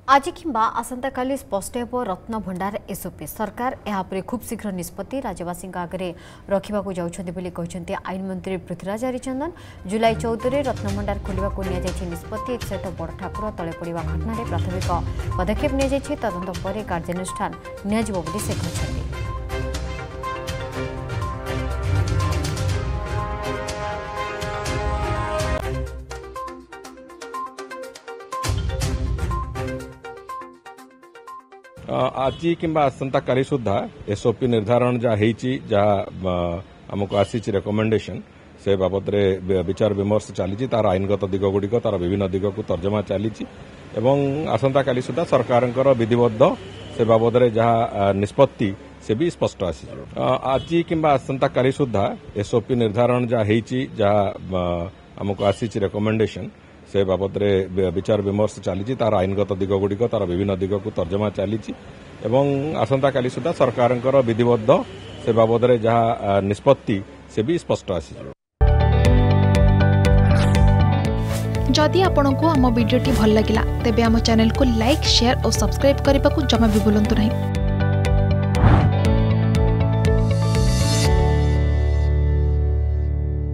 आज किंबा आसंता काली स्पष्ट हेब रत्न भंडार एसओपी सरकार यापर खूब शीघ्र निष्पत्ति राज्यवासी आगे रखा जाती आईन मंत्री पृथ्वीराज हरिचंदन जुलाई 14 रत्न भंडार खोलने निष्पत्ति एक सहित बड़ ठाकुर तले पड़ा घटना प्राथमिक पदक्षेप नि तदंत पर कार्यानुष्ठान से कहते। आज किंबा आसंता काली सुधा एसओपी निर्धारण जहाँ आमको आसी रेकमेंडेशन से बाबद विचार विमर्श चली तार आईनगत दिग गुड़िक तार विभिन्न दिग को तर्जमा चली आसंता काली सुधा सरकार विधिबद्ध से बाबद जहाँ निष्पत्ति से भी स्पष्ट आसी आज किंबा आसंता काली सुधा एसओपी निर्धारण जहाँ आमको आसी रेकमेंडेशन से बाबद विचार विमर्श चली तार आईनगत दिग गुड़िक तार विभिन्न दिग को तर्जमा चली आसंता काली सुधा सरकार विधिबद्ध से बाबद जहाँ निष्पत्ति से भी स्पष्ट आसी। जदि आपंक आम भिडी भल लगा तेब आम चैनल को लाइक शेयर और सब्सक्राइब करने को जमा भी भूलु नहीं।